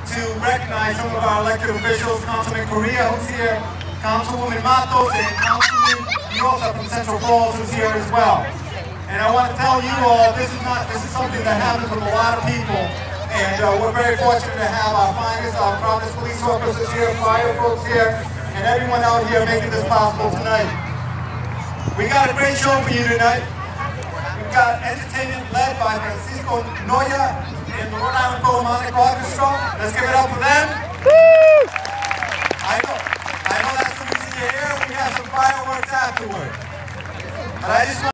to recognize some of our elected officials, Councilman Correa, who's here, Councilwoman Matos, and Councilman Diosa from Central Falls, who's here as well. And I want to tell you all, this is something that happens with a lot of people, and we're very fortunate to have our finest, our proudest police officers here, fire folks here, and everyone out here making this possible tonight. We got a great show for you tonight. We've got entertainment led by Francisco Noya and the Rhode Island Philharmonic Orchestra. Let's give it up for them. Woo! I know that's the reason you're here. We have some fireworks afterwards. But I just want